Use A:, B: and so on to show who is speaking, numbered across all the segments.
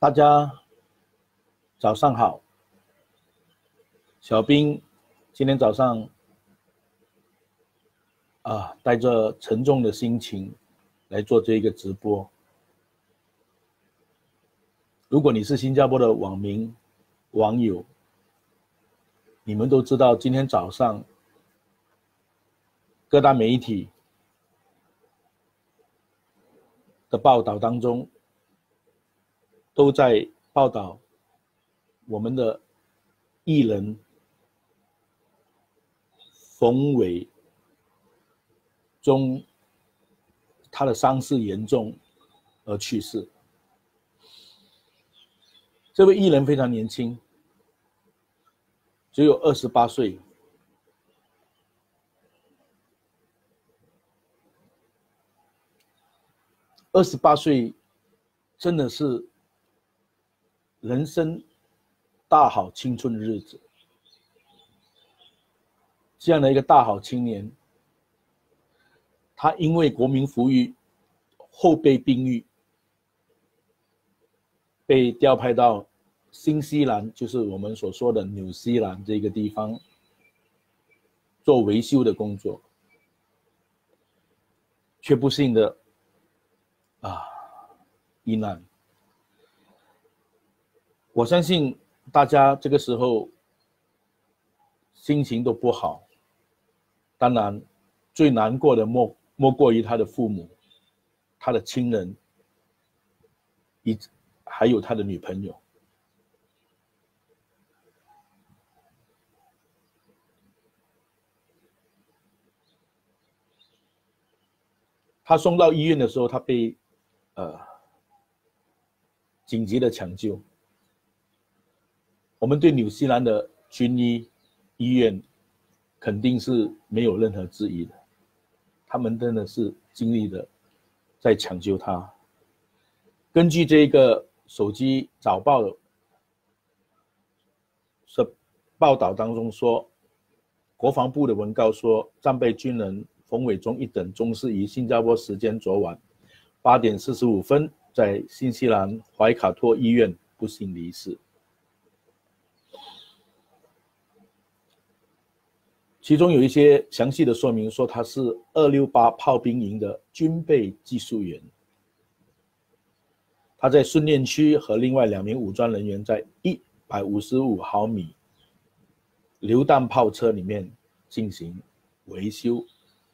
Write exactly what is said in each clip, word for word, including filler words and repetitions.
A: 大家早上好，小兵今天早上啊，带着沉重的心情来做这个直播。如果你是新加坡的网民网友，你们都知道今天早上各大媒体的报道当中都在报道我们的艺人冯伟忠他的伤势严重而去世。这位艺人非常年轻，只有二十八岁。二十八岁真的是人生大好青春的日子。这样的一个大好青年，他因为国民服役后备兵役，被调派到新西兰，就是我们所说的纽西兰这个地方做维修的工作，却不幸的啊遇难。我相信大家这个时候心情都不好，当然最难过的莫莫过于他的父母、他的亲人，以还有他的女朋友。他送到医院的时候，他被呃紧急的抢救。我们对纽西兰的军医医院肯定是没有任何质疑的，他们真的是尽力的在抢救他。根据这个手机早报的报道当中说，国防部的文告说，战备军人冯伟忠一等中士于新加坡时间昨晚八点四十五分在新西兰怀卡托医院不幸离世。其中有一些详细的说明说，他是二六八炮兵营的军备技术员，他在训练区和另外两名武装人员在一百五十五毫米榴弹炮车里面进行维修。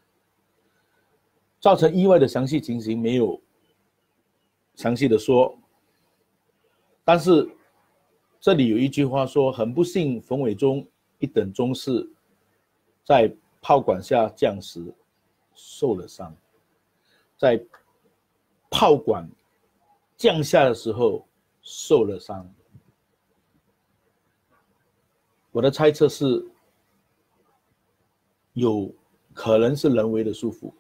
A: 造成意外的详细情形没有详细的说，但是这里有一句话说，很不幸冯伟忠一等中士在炮管下降时受了伤，在炮管降下的时候受了伤。我的猜测是有可能是人为的束缚，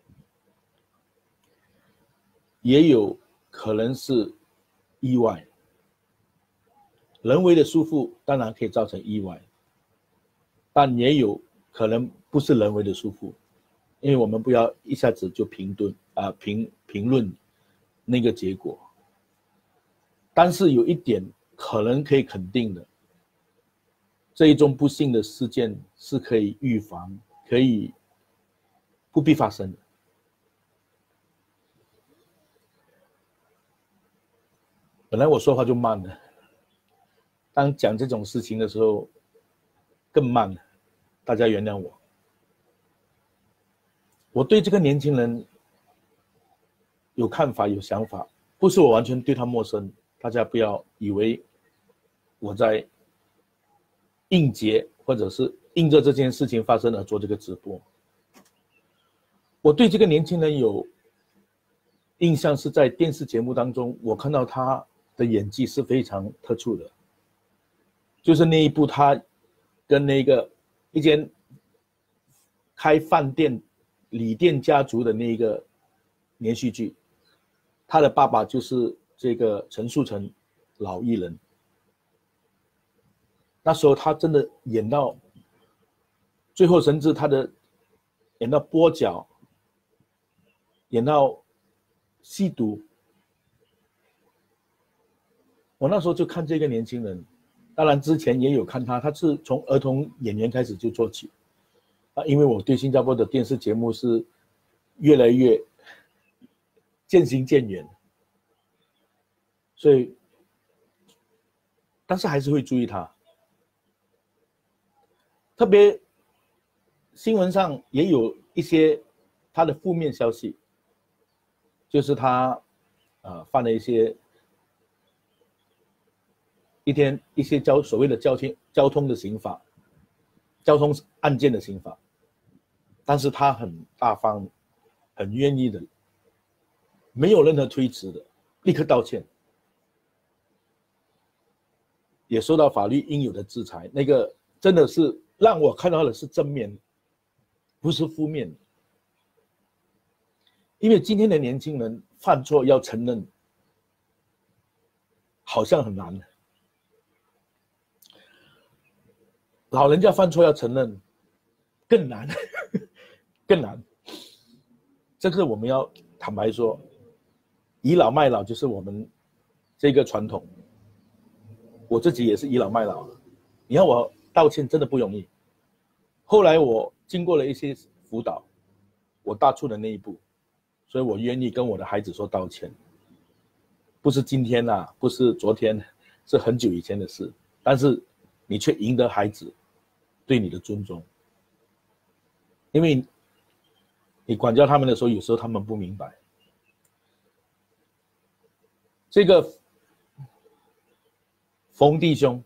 A: 也有可能是意外。人为的束缚当然可以造成意外，但也有可能不是人为的束缚，因为我们不要一下子就评论啊、呃、评评论那个结果。但是有一点可能可以肯定的，这一种不幸的事件是可以预防，可以不必发生的。本来我说话就慢了，当讲这种事情的时候更慢了，大家原谅我。我对这个年轻人有看法有想法，不是我完全对他陌生，大家不要以为我在应节或者是应着这件事情发生而做这个直播。我对这个年轻人有印象是在电视节目当中，我看到他的演技是非常特殊的，就是那一部他跟那个一间开饭店李店家族的那个连续剧，他的爸爸就是这个陈树成老艺人。那时候他真的演到最后，甚至他的演到跛脚，演到吸毒， 我那时候就看这个年轻人，当然之前也有看他，他是从儿童演员开始就做起啊，因为我对新加坡的电视节目是越来越渐行渐远，所以但是还是会注意他，特别新闻上也有一些他的负面消息，就是他呃犯了一些一天一些交所谓的交通交通的刑法，交通案件的刑法，但是他很大方，很愿意的，没有任何推辞的，立刻道歉，也受到法律应有的制裁。那个真的是让我看到的是正面，不是负面。因为今天的年轻人犯错要承认，好像很难。老人家犯错要承认，更难，更难。这个我们要坦白说，倚老卖老就是我们这个传统。我自己也是倚老卖老，你要我道歉真的不容易。后来我经过了一些辅导，我踏出了那一步，所以我愿意跟我的孩子说道歉。不是今天啊，不是昨天，是很久以前的事，但是你却赢得孩子对你的尊重，因为你管教他们的时候，有时候他们不明白。这个冯弟兄，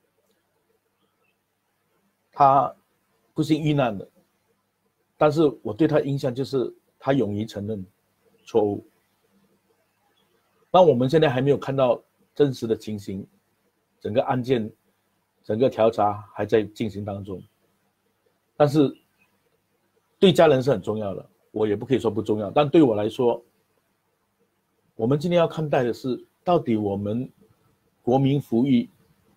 A: 他不幸遇难了，但是我对他印象就是他勇于承认错误。那我们现在还没有看到真实的情形，整个案件整个调查还在进行当中，但是对家人是很重要的，我也不可以说不重要，但对我来说，我们今天要看待的是，到底我们国民服役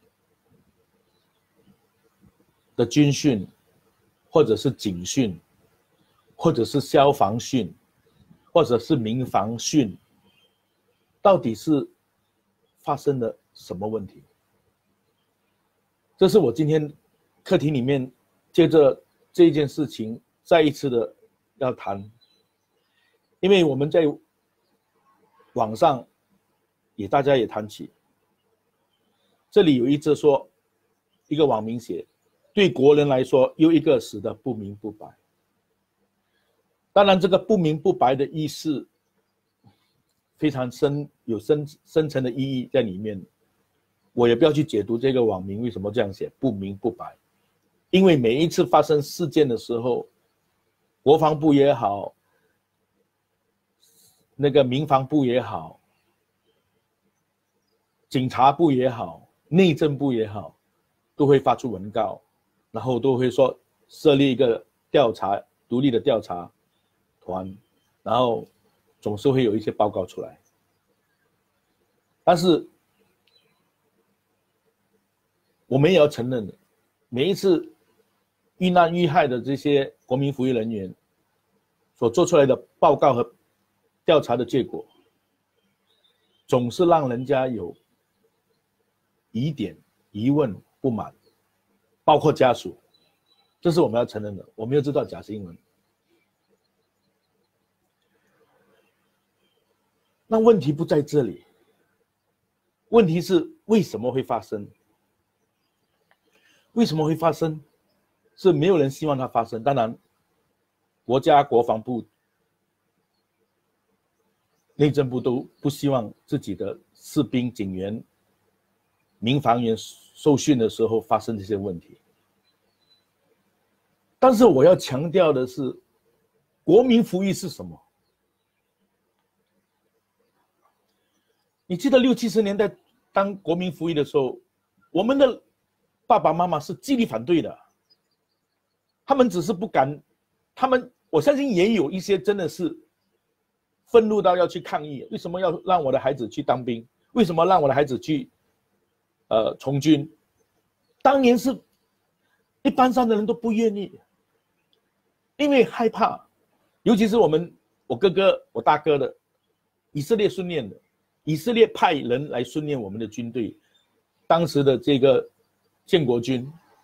A: 的军训，或者是警训，或者是消防训，或者是民防训，到底是发生了什么问题？这是我今天课题里面接着这件事情再一次的要谈，因为我们在网上也大家也谈起，这里有一则说，一个网民写，对国人来说又一个死得不明不白。当然这个不明不白的意思非常深，有深深层的意义在里面，我也不要去解读这个网民为什么这样写不明不白，因为每一次发生事件的时候，国防部也好，那个民防部也好，警察部也好，内政部也好，都会发出文告，然后都会说设立一个调查独立的调查团，然后总是会有一些报告出来。但是我们也要承认，每一次遇难遇害的这些国民服役人员所做出来的报告和调查的结果，总是让人家有疑点、疑问、不满，包括家属，这是我们要承认的。我们要知道假新闻。那问题不在这里，问题是为什么会发生？为什么会发生？是没有人希望它发生。当然，国家国防部、内政部都不希望自己的士兵、警员、民防员受训的时候发生这些问题。但是我要强调的是，国民服役是什么？你记得六七十年代当国民服役的时候，我们的爸爸妈妈是极力反对的，他们只是不敢，他们我相信也有一些真的是愤怒到要去抗议，为什么要让我的孩子去当兵？为什么让我的孩子去呃从军？当年是一般上的人都不愿意，因为害怕，尤其是我们我哥哥我大哥的以色列训练的， 以色列派人来训练我们的军队，当时的这个建国军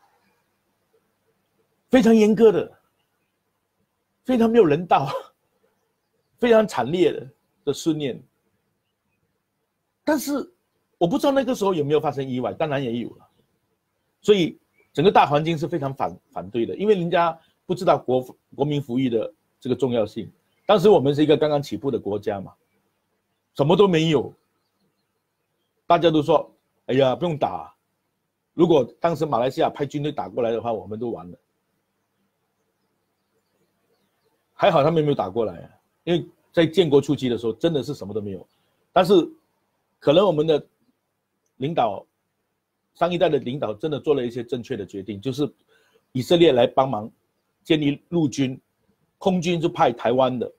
A: 非常严格的，非常没有人道，非常惨烈的的训练。但是我不知道那个时候有没有发生意外，当然也有了。所以整个大环境是非常反反对的，因为人家不知道国国民服役的这个重要性。当时我们是一个刚刚起步的国家嘛，什么都没有，大家都说：“哎呀，不用打。”如果当时马来西亚派军队打过来的话，我们都完了。还好他们没有打过来，因为在建国初期的时候真的是什么都没有。但是可能我们的领导，上一代的领导真的做了一些正确的决定，就是以色列来帮忙建立陆军，空军就派台湾的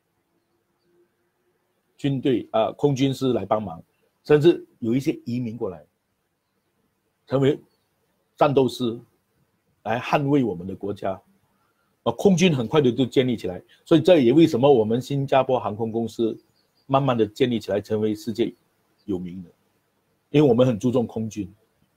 A: 军队啊、呃，空军师来帮忙，甚至有一些移民过来，成为战斗师，来捍卫我们的国家。呃，空军很快的就建立起来，所以这也为什么我们新加坡航空公司慢慢的建立起来，成为世界有名的，因为我们很注重空军。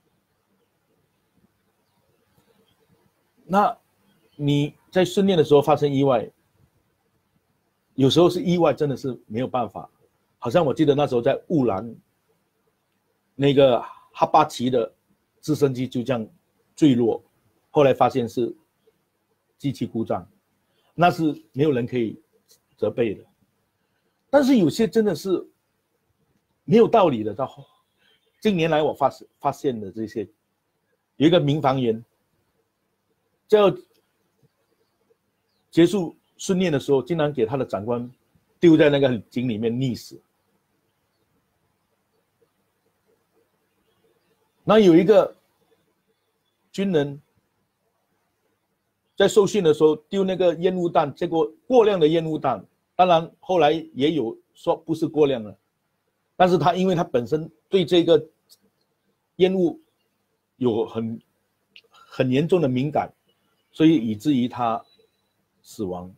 A: 那你在训练的时候发生意外，有时候是意外，真的是没有办法。好像我记得那时候在乌兰，那个哈巴奇的直升机就这样坠落，后来发现是机器故障，那是没有人可以责备的。但是有些真的是没有道理的。到近年来我发发现的这些，有一个民防员，在要结束训练的时候，竟然给他的长官丢在那个井里面溺死。那有一个军人在受训的时候丢那个烟雾弹，结果过量的烟雾弹，当然后来也有说不是过量了，但是他因为他本身对这个烟雾有很很严重的敏感，所以以至于他死亡。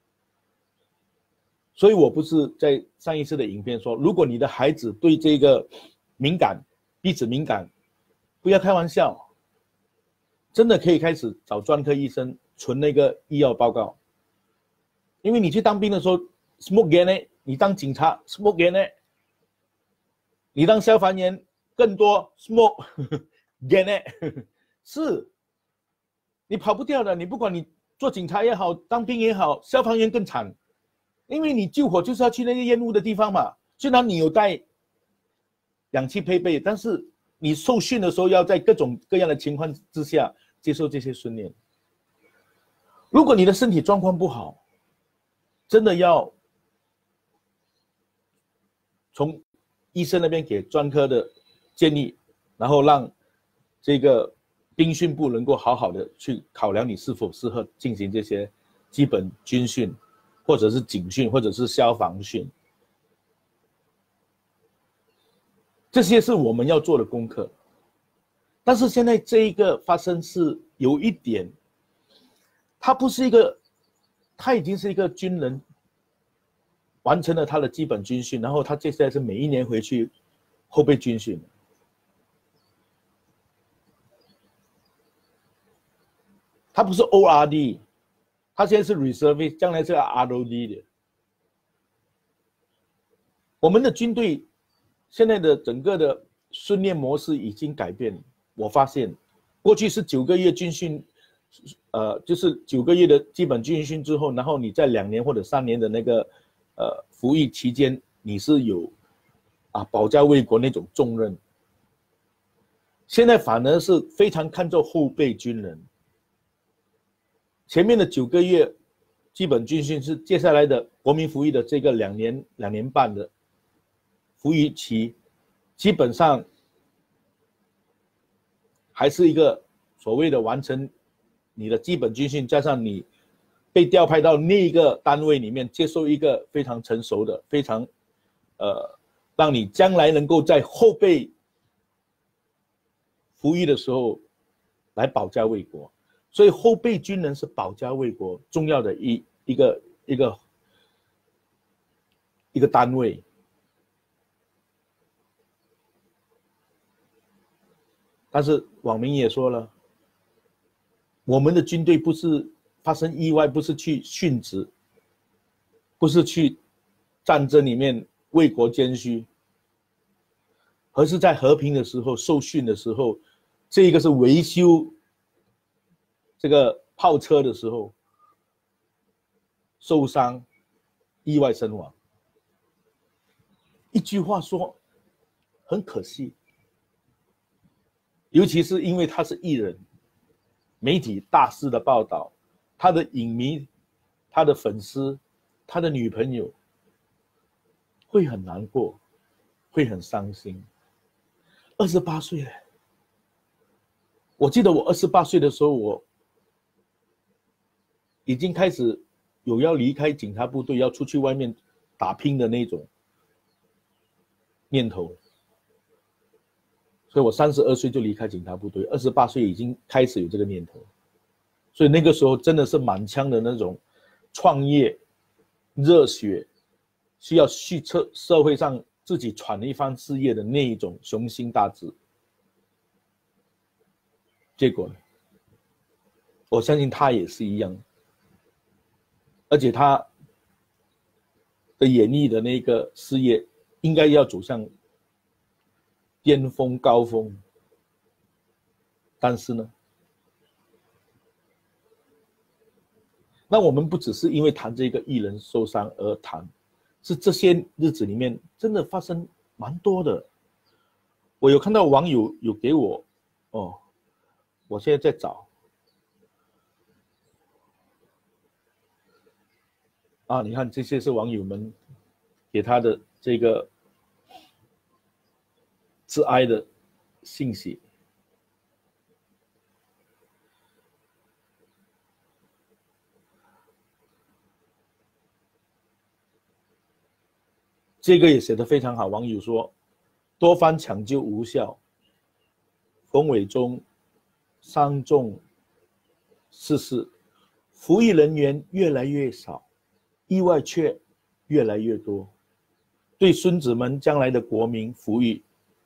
A: 所以我不是在上一次的影片说，如果你的孩子对这个敏感，鼻子敏感，不要开玩笑，真的可以开始找专科医生存那个医药报告。因为你去当兵的时候 smoke grenade， 你当警察 smoke grenade， 你当消防员更多 smoke grenade， 是你跑不掉的。你不管你做警察也好，当兵也好，消防员更惨，因为你救火就是要去那些烟雾的地方嘛。虽然你有带氧气配备，但是你受训的时候要在各种各样的情况之下接受这些训练。如果你的身体状况不好，真的要从医生那边给专科的建议，然后让这个兵训部能够好好的去考量你是否适合进行这些基本军训，或者是警训，或者是消防训。这些是我们要做的功课。但是现在这一个发生是有一点，他不是一个，他已经是一个军人，完成了他的基本军训，然后他接下来是每一年回去后备军训。他不是 O R D， 他现在是 reservist， 将来是 R O D 的。我们的军队现在的整个的训练模式已经改变。我发现过去是九个月军训，呃，就是九个月的基本军训之后，然后你在两年或者三年的那个呃服役期间，你是有啊保家卫国那种重任。现在反而是非常看重后备军人。前面的九个月基本军训是接下来的国民服役的这个两年两年半的服役期，基本上还是一个所谓的完成你的基本军训，加上你被调派到那一个单位里面，接受一个非常成熟的、非常呃，让你将来能够在后备服役的时候来保家卫国。所以后备军人是保家卫国重要的一一个一个一个单位。 但是网民也说了，我们的军队不是发生意外，不是去殉职，不是去战争里面为国捐躯，而是在和平的时候受训的时候，这个是维修这个炮车的时候受伤，意外身亡。一句话说，很可惜，尤其是因为他是艺人，媒体大肆的报道，他的影迷、他的粉丝、他的女朋友会很难过，会很伤心。二十八岁了，我记得我二十八岁的时候，我已经开始有要离开警察部队，要出去外面打拼的那种念头。所以我三十二岁就离开警察部队，二十八岁已经开始有这个念头。所以那个时候真的是满腔的那种创业热血，需要去社社会上自己闯一番事业的那一种雄心大志。结果呢，我相信他也是一样，而且他的演艺的那个事业应该要走向巅峰高峰，但是呢，那我们不只是因为谈这个艺人受伤而谈，是这些日子里面真的发生蛮多的。我有看到网友有给我，哦，我现在在找啊，你看这些是网友们给他的这个致哀的信息。这个也写得非常好，网友说，多番抢救无效，冯伟忠伤重逝世，服役人员越来越少，意外却越来越多，对孙子们将来的国民服役，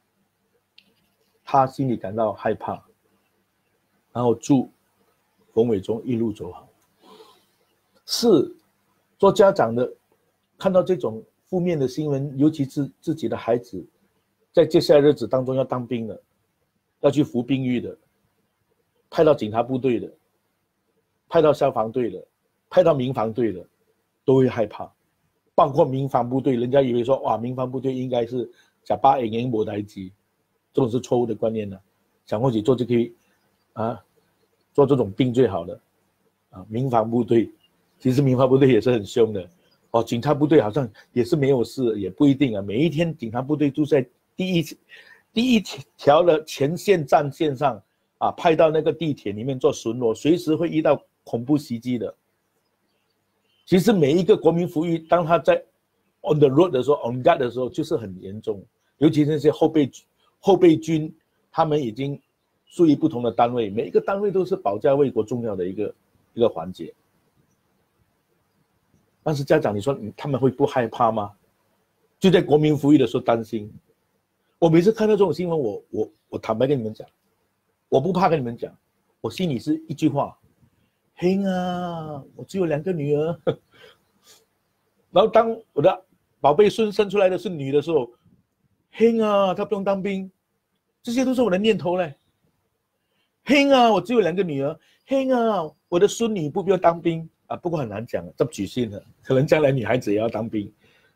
A: 他心里感到害怕，然后祝冯伟忠一路走好。是，做家长的看到这种负面的新闻，尤其是自己的孩子在接下来日子当中要当兵了，要去服兵役的，派到警察部队的，派到消防队的，派到民防队的，都会害怕。包括民防部队，人家以为说，哇，民防部队应该是假巴演员没代志，这种是错误的观念呢、啊。想或许做就可以啊，做这种兵最好了啊。民防部队，其实民防部队也是很凶的。哦，警察部队好像也是没有事，也不一定啊。每一天警察部队都在第一第一条的前线战线上啊，派到那个地铁里面做巡逻，随时会遇到恐怖袭击的。其实每一个国民服役，当他在 on the road 的时候 ，on guard 的时候，就是很严重。尤其是那些后备后备军，他们已经属于不同的单位，每一个单位都是保家卫国重要的一个一个环节。但是家长，你说他们会不害怕吗？就在国民服役的时候担心。我每次看到这种新闻，我我我坦白跟你们讲，我不怕跟你们讲，我心里是一句话：嘿啊，我只有两个女儿。然后当我的宝贝孙生出来的是女的时候，嘿啊，她不用当兵，这些都是我的念头嘞。嘿啊，我只有两个女儿，嘿啊，我的孙女不必要当兵。啊，不过很难讲，这举性的，可能将来女孩子也要当兵。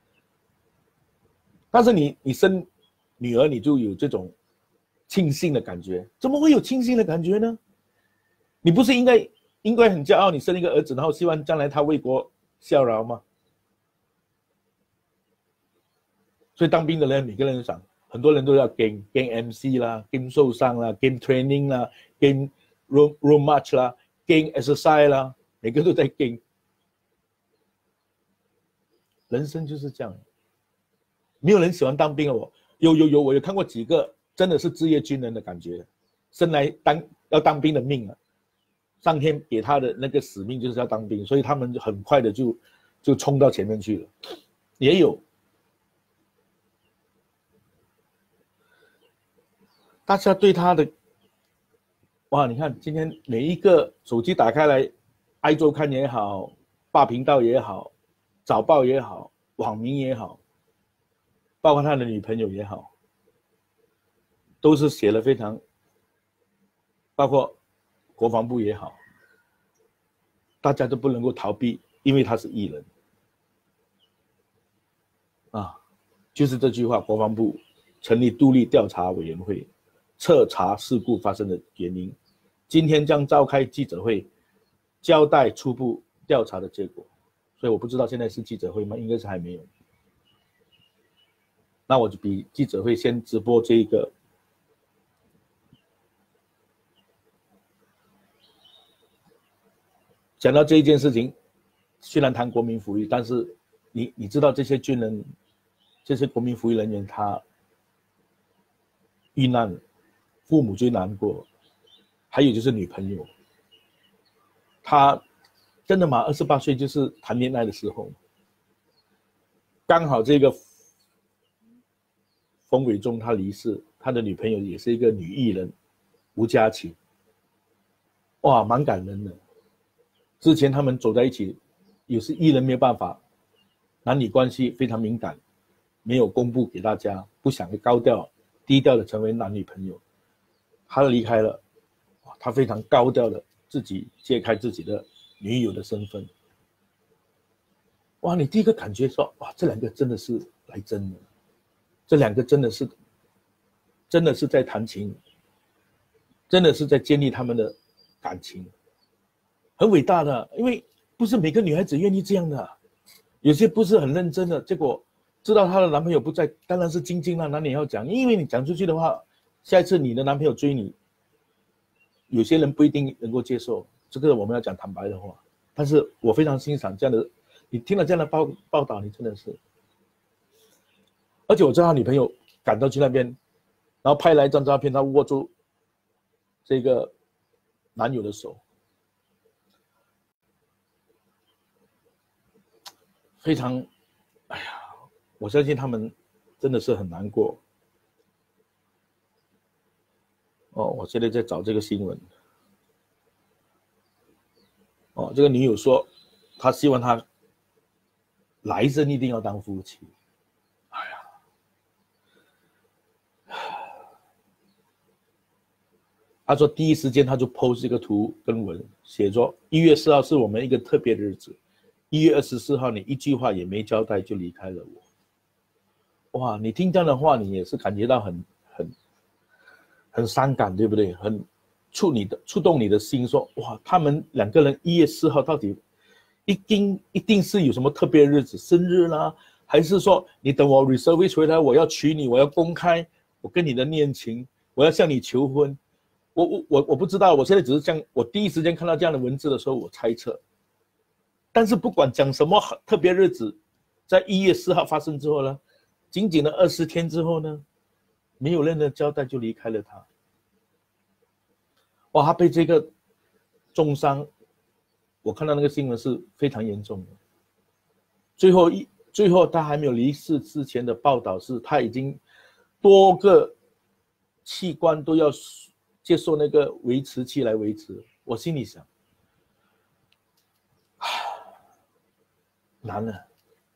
A: 但是你你生女儿，你就有这种庆幸的感觉，怎么会有庆幸的感觉呢？你不是应该应该很骄傲，你生一个儿子，然后希望将来他为国效劳吗？所以当兵的人，每个人想，很多人都要 game game M C 啦 ，game 受伤啦 ，game training 啦 ，game room room match 啦 ，game exercise 啦。每个都在跟，人生就是这样，没有人喜欢当兵了。我有有有，我有看过几个真的是职业军人的感觉，生来当要当兵的命啊，上天给他的那个使命就是要当兵，所以他们很快的就就冲到前面去了。也有，大家对他的哇，你看今天每一个手机打开来，爱周刊也好，霸频道也好，早报也好，网民也好，包括他的女朋友也好，都是写了非常，包括国防部也好，大家都不能够逃避，因为他是艺人啊，就是这句话，国防部成立独立调查委员会，彻查事故发生的原因，今天将召开记者会，交代初步调查的结果。所以我不知道现在是记者会吗？应该是还没有。那我就比记者会先直播这一个。讲到这一件事情，虽然谈国民福利，但是你你知道这些军人、这些国民服役人员，他遇难，父母最难过，还有就是女朋友，他真的嘛？二十八岁就是谈恋爱的时候，刚好这个冯伟忠他离世，他的女朋友也是一个女艺人吴佳琪，哇，蛮感人的。之前他们走在一起，有时艺人没有办法，男女关系非常敏感，没有公布给大家，不想高调低调的成为男女朋友。他离开了，他非常高调的自己揭开自己的女友的身份。哇，你第一个感觉说，哇，这两个真的是来真的，这两个真的是，真的是在谈情，真的是在建立他们的感情。很伟大的，因为不是每个女孩子愿意这样的，有些不是很认真的，结果知道她的男朋友不在，当然是晶晶了，哪里要讲？因为你讲出去的话，下一次你的男朋友追你，有些人不一定能够接受，这个我们要讲坦白的话。但是我非常欣赏这样的，你听了这样的报报道，你真的是，而且我知道他女朋友赶到去那边，然后拍来一张照片，他握住这个男友的手。非常，哎呀，我相信他们真的是很难过。哦，我现在在找这个新闻。哦，这个女友说，她希望他来生一定要当夫妻。哎呀，她说第一时间她就 post 这个图跟文，写着一月四号是我们一个特别的日子。一月二十四号，你一句话也没交代就离开了我。哇，你听这样的话，你也是感觉到很很很伤感，对不对？很触你的触动你的心，说哇，他们两个人一月四号到底一定一定是有什么特别的日子，生日啦，还是说你等我 reservice 回来，我要娶你，我要公开我跟你的恋情，我要向你求婚。我我我我不知道，我现在只是这样，我第一时间看到这样的文字的时候，我猜测。但是不管讲什么特别日子，在一月四号发生之后呢，仅仅的二十天之后呢，没有任何交代就离开了他。哇，他被这个重伤，我看到那个新闻是非常严重的。最后一最后他还没有离世之前的报道是，他已经多个器官都要接受那个维持器来维持。我心里想，难了。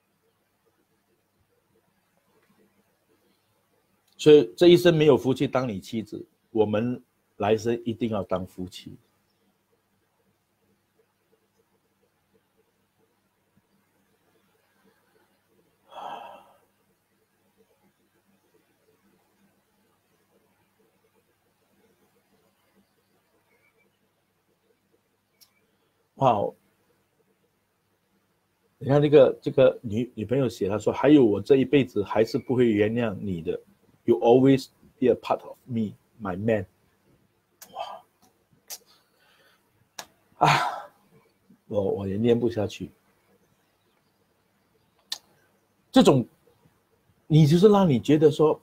A: 所以这一生没有福气当你妻子，我们来生一定要当夫妻。哇，你看这个这个女女朋友写，她说还有我这一辈子还是不会原谅你的 ，You always be a part of me, my man。哇，啊，我我也念不下去。这种，你就是让你觉得说，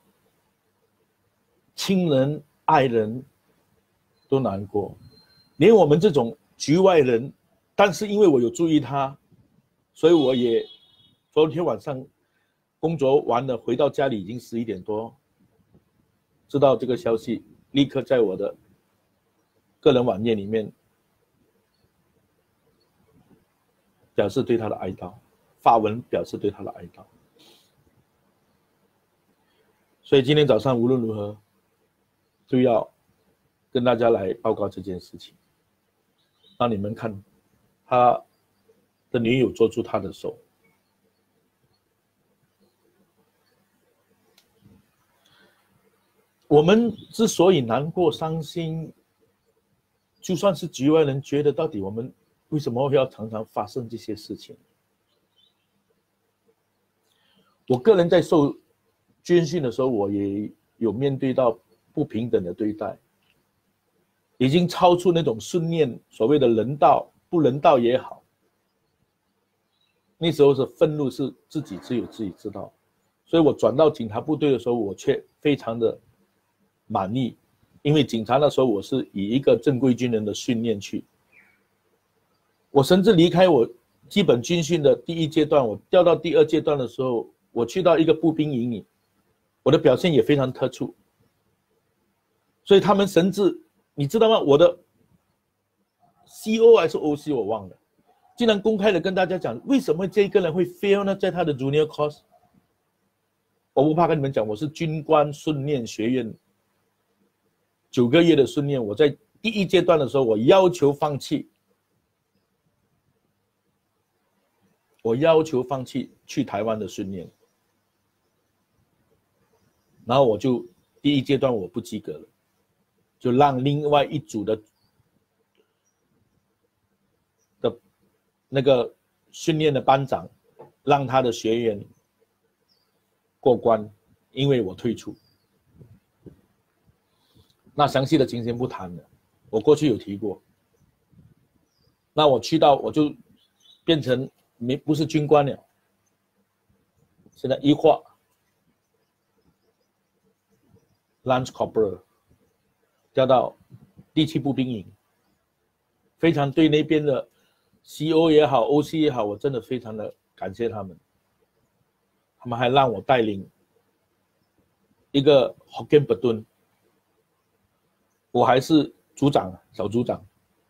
A: 亲人爱人都难过，连我们这种局外人，但是因为我有注意他。所以我也昨天晚上工作完了，回到家里已经十一点多，知道这个消息，立刻在我的个人网页里面表示对他的哀悼，发文表示对他的哀悼。所以今天早上无论如何都要跟大家来报告这件事情，让你们看他的女友捉住他的手。我们之所以难过伤心，就算是局外人觉得到底我们为什么要常常发生这些事情。我个人在受军训的时候，我也有面对到不平等的对待，已经超出那种训练所谓的人道不人道也好，那时候是愤怒，是自己只有自己知道。所以我转到警察部队的时候，我却非常的满意，因为警察那时候我是以一个正规军人的训练去，我甚至离开我基本军训的第一阶段，我调到第二阶段的时候，我去到一个步兵营里，我的表现也非常特殊，所以他们甚至你知道吗？我的 C O 还是 O C 我忘了，竟然公开的跟大家讲，为什么这个人会 fail 呢？在他的 junior course， 我不怕跟你们讲，我是军官训练学院九个月的训练，我在第一阶段的时候，我要求放弃，我要求放弃去台湾的训练，然后我就第一阶段我不及格了，就让另外一组的的那个训练的班长让他的学员过关，因为我退出。那详细的情形不谈了，我过去有提过。那我去到我就变成没不是军官了，现在一化 Lance Corporal 调到第七步兵营，非常对那边的 C O 也好 O C 也好，我真的非常的感谢他们。他们还让我带领一个 Hokkien Platoon， 我还是组长小组长。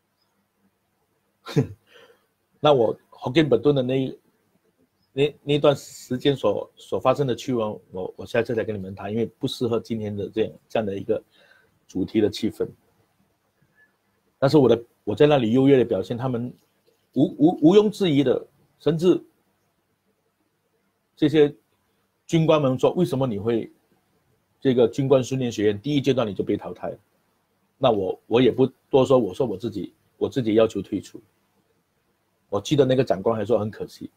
A: 那我 Hokkien Platoon 的那那那段时间所所发生的趣闻，我我下次再跟你们谈，因为不适合今天的这样这样的一个主题的气氛。但是我的我在那里优越的表现，他们无无无庸置疑的，甚至这些军官们说，为什么你会这个军官训练学院第一阶段你就被淘汰了？那我我也不多说，我说我自己我自己要求退出。我记得那个长官还说很可惜，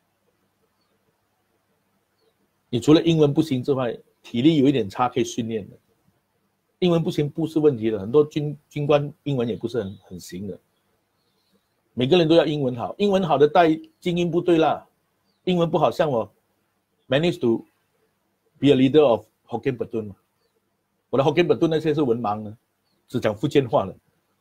A: 你除了英文不行之外，体力有一点差可以训练的。英文不行不是问题的，很多军军官英文也不是很很行的。每个人都要英文好，英文好的带精英部队啦，英文不好像我 managed to be a leader of Hokkien Platoon， 我的 Hokkien Platoon 那些是文盲的，只讲福建话的，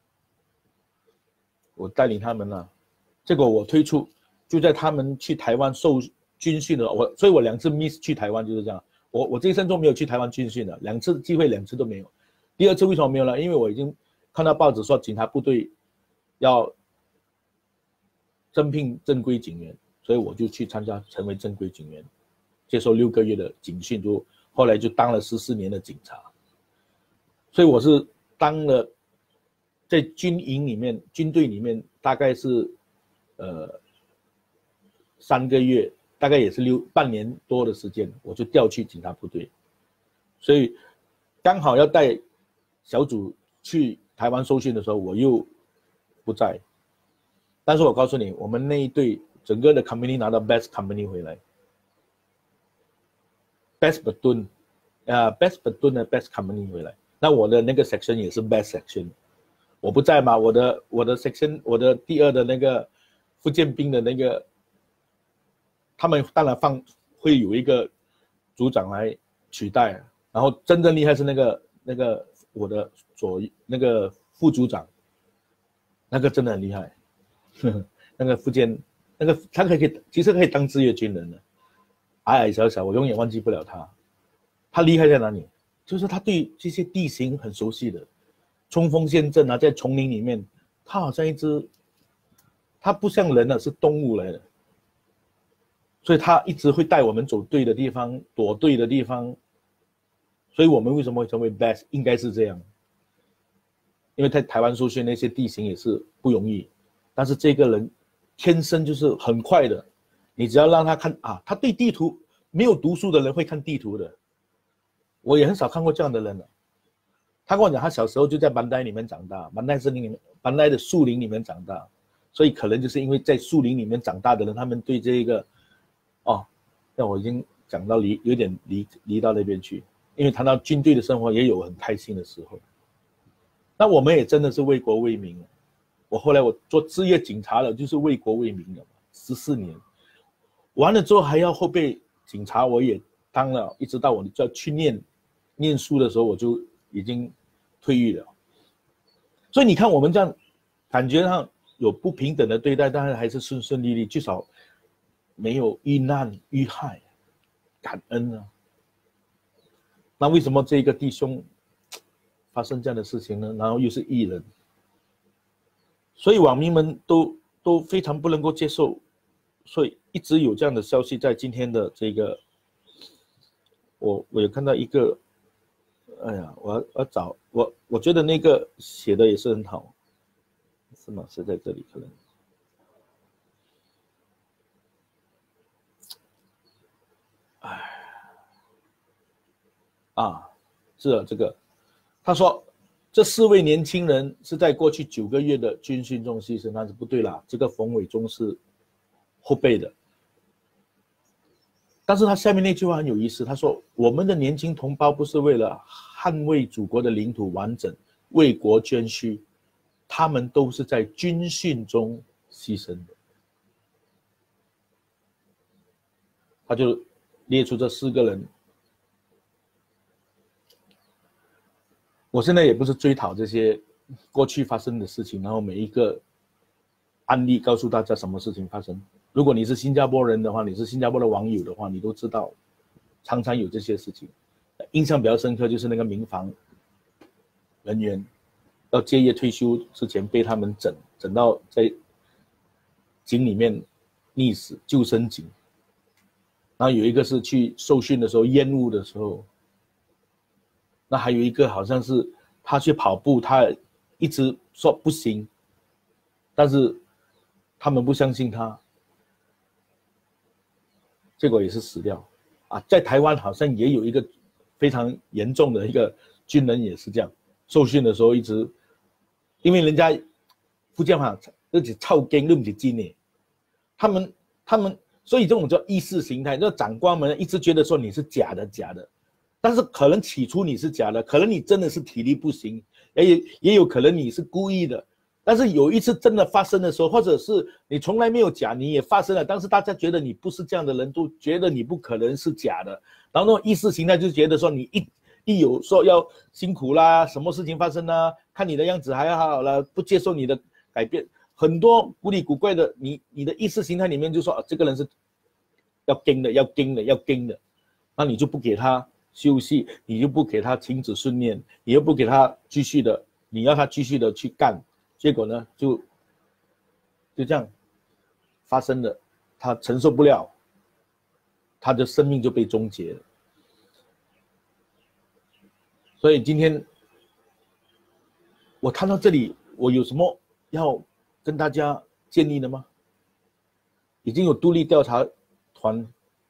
A: 我带领他们啦。结果我退出，就在他们去台湾受军训的，我所以我两次 miss 去台湾就是这样。我我这一生中没有去台湾军训的，两次机会两次都没有。第二次为什么没有呢？因为我已经看到报纸说警察部队要征聘正规警员，所以我就去参加，成为正规警员，接受六个月的警训，就后来就当了十四年的警察。所以我是当了在军营里面、军队里面，大概是呃三个月，大概也是六半年多的时间，我就调去警察部队，所以刚好要带小组去台湾受训的时候，我又不在。但是我告诉你，我们那一队整个的 company 拿到 best company 回来 ，best platoon， 啊、uh, best platoon 的 best company 回来。那我的那个 section 也是 best section， 我不在嘛，我的我的 section， 我的第二的那个福建兵的那个，他们当然放会有一个组长来取代，然后真正厉害是那个那个我的左那个副组长，那个真的很厉害。呵呵，那个福建，那个他可以，其实可以当职业军人的，矮矮小小，我永远忘记不了他。他厉害在哪里？就是他对这些地形很熟悉的， 冲锋陷阵啊，在丛林里面，它好像一只，它不像人啊，是动物来的，所以它一直会带我们走对的地方，躲对的地方。所以我们为什么会成为 best， 应该是这样。因为在台湾受训那些地形也是不容易，但是这个人天生就是很快的，你只要让他看啊，他对地图没有读书的人会看地图的，我也很少看过这样的人了。他跟我讲，他小时候就在班代里面长大，班代森林里面，班代的树林里面长大，所以可能就是因为在树林里面长大的人，他们对这个，哦，那我已经讲到离有点离离到那边去，因为谈到军队的生活也有很开心的时候。那我们也真的是为国为民，我后来我做职业警察了，就是为国为民的，十四年，完了之后还要后备警察，我也当了，一直到我要去念念书的时候，我就已经退役了。所以你看我们这样，感觉上有不平等的对待，但是还是顺顺利利，至少没有遇难遇害，感恩啊。那为什么这个弟兄发生这样的事情呢？然后又是艺人，所以网民们都都非常不能够接受，所以一直有这样的消息在今天的这个，我我有看到一个，哎呀，我要我要找我我觉得那个写的也是很好，是吗？是在这里可能，哎，啊，是啊，这个。他说：“这四位年轻人是在过去九个月的军训中牺牲，但是不对啦，这个冯伟忠是后备的。但是他下面那句话很有意思，他说：我们的年轻同胞不是为了捍卫祖国的领土完整、为国捐躯，他们都是在军训中牺牲的。”他就列出这四个人。我现在也不是追讨这些过去发生的事情，然后每一个案例告诉大家什么事情发生。如果你是新加坡人的话，你是新加坡的网友的话，你都知道常常有这些事情。印象比较深刻就是那个民防人员要结业退休之前被他们整整到在井里面溺死，救生井。然后有一个是去受训的时候烟雾的时候，那还有一个好像是他去跑步，他一直说不行，但是他们不相信他，结果也是死掉。啊，在台湾好像也有一个非常严重的一个军人也是这样，受训的时候一直，因为人家福建话而且操根都不是真的，他们他们所以这种叫意识形态，那长官们一直觉得说你是假的假的。但是可能起初你是假的，可能你真的是体力不行，也也有可能你是故意的。但是有一次真的发生的时候，或者是你从来没有假，你也发生了，但是大家觉得你不是这样的人，都觉得你不可能是假的。然后那种意识形态就觉得说你一一有说要辛苦啦，什么事情发生啦，看你的样子还好了，不接受你的改变，很多古里古怪的，你你的意识形态里面就说、啊、这个人是要跟的，要跟的，要跟的，那你就不给他休息，你就不给他停止训练，你又不给他继续的，你要他继续的去干，结果呢，就就这样发生了，他承受不了，他的生命就被终结了。所以今天我看到这里，我有什么要跟大家建议的吗？已经有独立调查团。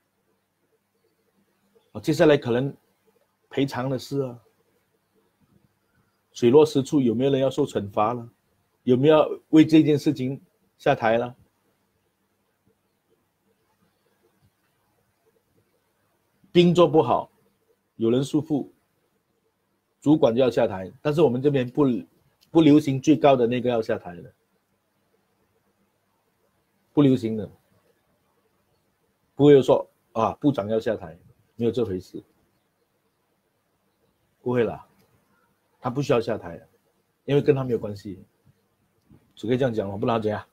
A: 接下来可能赔偿的事啊，水落石出，有没有人要受惩罚了？有没有要为这件事情下台了？兵做不好，有人束缚，主管就要下台。但是我们这边不不流行最高的那个要下台的，不流行的，不会说啊部长要下台。没有这回事，不会啦，他不需要下台，因为跟他没有关系，只可以这样讲，我不知道怎样。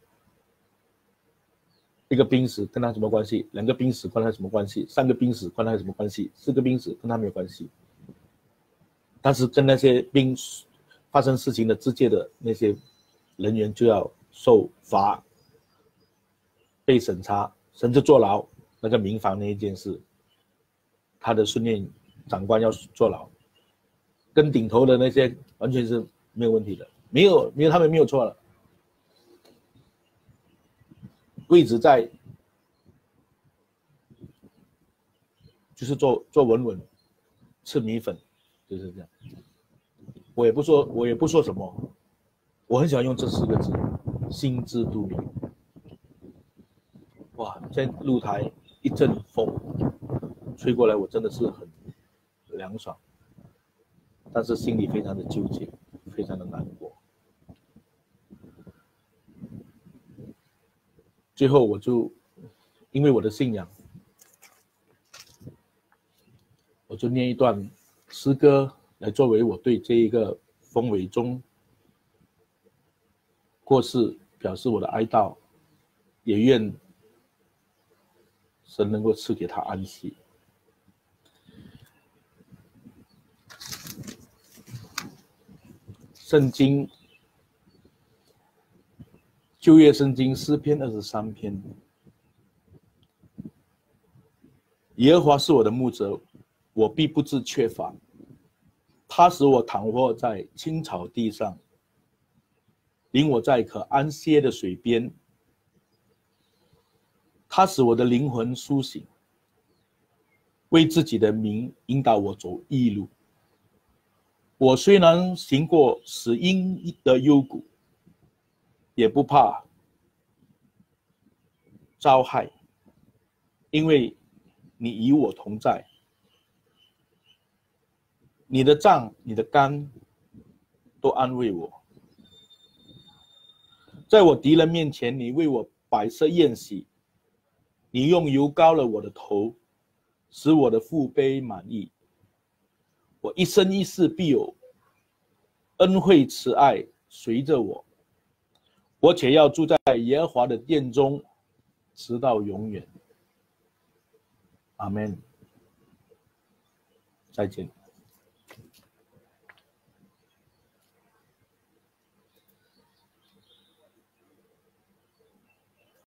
A: 一个兵死跟他什么关系？两个兵死关他什么关系？三个兵死关他什么关系？四个兵死跟他没有关系。但是跟那些兵发生事情的直接的那些人员就要受罚、被审查，甚至坐牢。那个民房那一件事，他的训练长官要坐牢，跟顶头的那些完全是没有问题的，没有没有他们没有错了，位置在，就是做做稳稳，吃米粉，就是这样。我也不说，我也不说什么，我很喜欢用这四个字：心知肚明。哇，在露台一阵风吹过来，我真的是很凉爽，但是心里非常的纠结，非常的难过。最后我就因为我的信仰，我就念一段诗歌来作为我对这一个封伟忠过世表示我的哀悼，也愿神能够赐给他安息。圣经旧约圣经诗篇二十三篇，耶和华是我的牧者，我必不致缺乏。他使我躺卧在青草地上，领我在可安歇的水边。他使我的灵魂苏醒，为自己的名引导我走义路。我虽然行过死荫的幽谷，也不怕遭害，因为你与我同在。你的杖、你的竿都安慰我。在我敌人面前，你为我摆设宴席，你用油膏了我的头，使我的腹杯满溢。我一生一世必有恩惠慈爱随着我，我且要住在耶和华的殿中，直到永远。阿们。再见。